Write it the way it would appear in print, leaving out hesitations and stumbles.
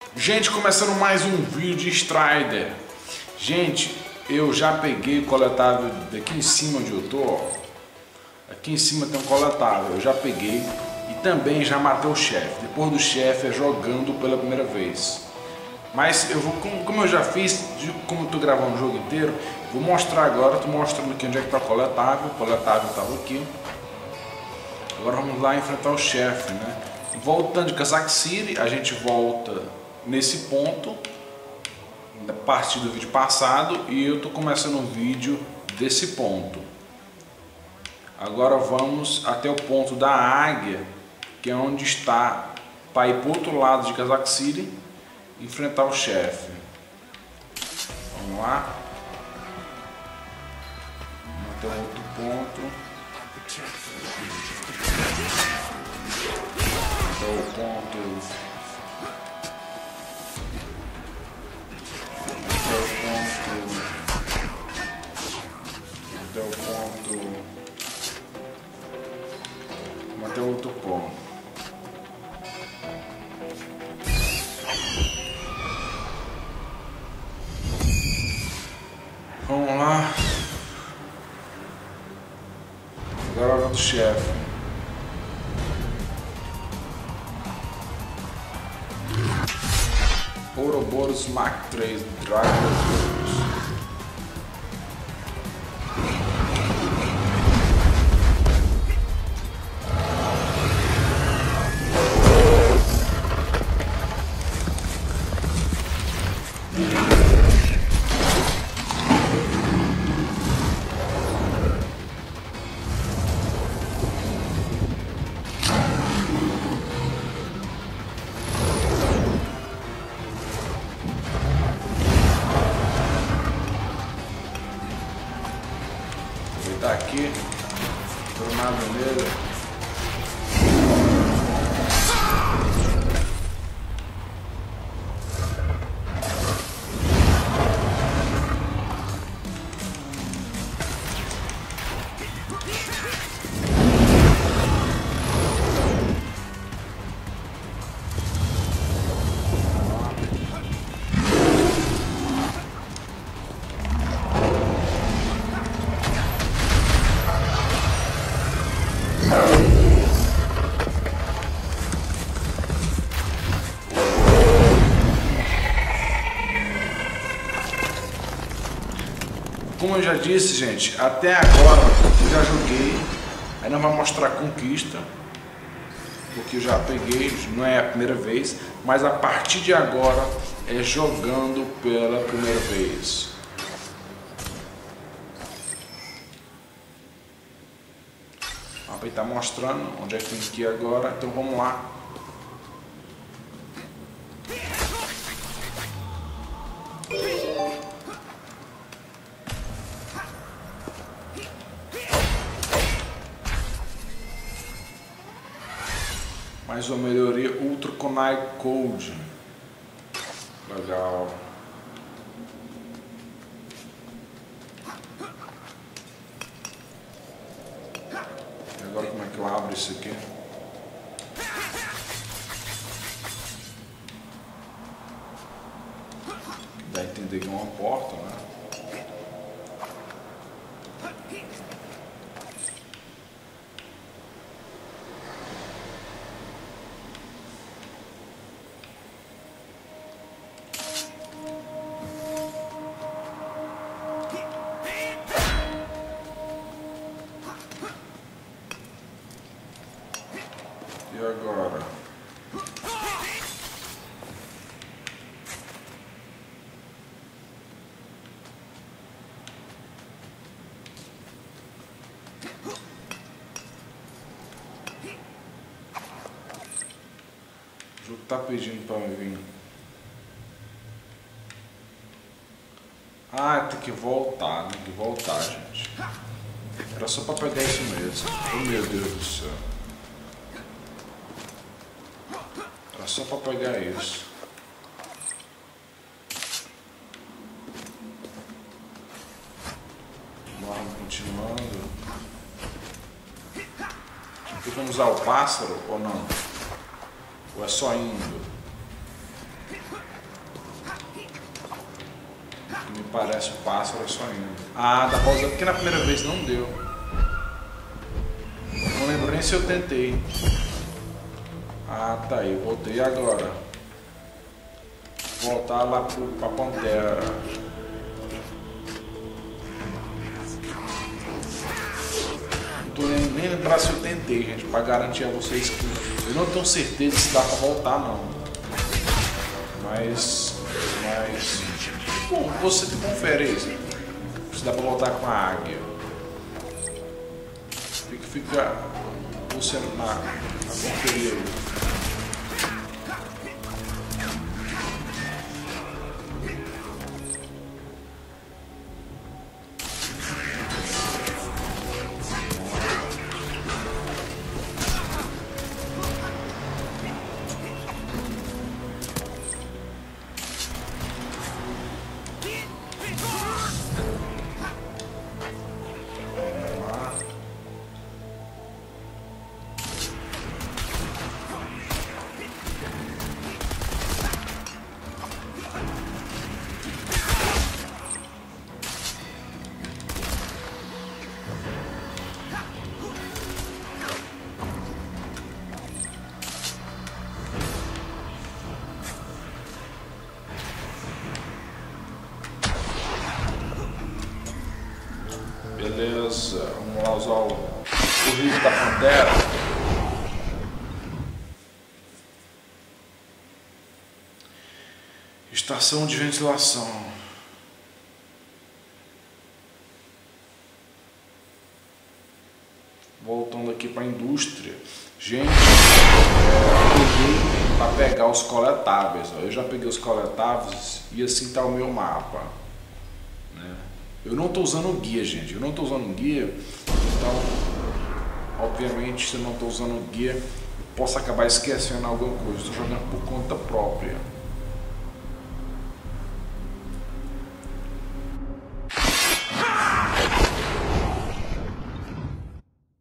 Gente, começando mais um vídeo de Strider. Gente, eu já peguei o coletável daqui em cima onde eu tô, ó. Aqui em cima tem um coletável, eu já peguei e também já matei o chefe. Depois do chefe é jogando pela primeira vez. Mas eu vou, como eu já fiz, como eu tô gravando o jogo inteiro, vou mostrar agora, tô mostrando aqui onde é que tá o coletável estava aqui. Agora vamos lá enfrentar o chefe, né? Voltando de Kazakh City, a gente volta nesse ponto, a partir do vídeo passado, e eu tô começando o vídeo desse ponto. Agora vamos até o ponto da águia, que é onde está, para ir para o outro lado de Kazakh City, enfrentar o chefe. Vamos lá. Vamos até o outro ponto. Até o ponto. Até o ponto. Vamos até o outro ponto. Vamos lá. Agora é a hora do chefe. Ouroboros Mark III Dragon. Tá aqui, tornado nele. Como eu já disse, gente, até agora eu já joguei, aí não vai mostrar a conquista, porque eu já peguei, não é a primeira vez, mas a partir de agora é jogando pela primeira vez. Aí tá mostrando onde é que tem que ir agora, então vamos lá. Mais uma melhoria Ultra Conai Code. Legal. E agora como é que eu abro isso aqui? Dá a entender que é uma porta, né? E agora? O jogo tá pedindo para eu vir. Ah, tem que voltar, né? Tem que voltar, gente. Era só para pegar isso mesmo. Oh, meu Deus do céu. Era só para pegar isso. Vamos continuando. E vamos usar o pássaro ou não? Ou é só indo? Me parece um pássaro só indo. Ah, dá pra usar porque na primeira vez não deu. Não lembro nem se eu tentei. Ah, tá aí, voltei agora. Voltar lá pra Pantera. Não tô nem lembrar se eu tentei, gente, pra garantir a vocês que eu não tenho certeza se dá pra voltar não. Mas bom, você confere isso. Se dá pra voltar com a águia. Fica você na conferir aí. Beleza, vamos lá usar o riso da Pantera. Estação de ventilação. Voltando aqui para a indústria. Gente, eu peguei para pegar os coletáveis. Ó. Eu já peguei os coletáveis e assim está o meu mapa. Né? Eu não estou usando o guia, gente. Eu não estou usando o guia. Então, obviamente, se eu não estou usando o guia, eu posso acabar esquecendo alguma coisa. Estou jogando por conta própria.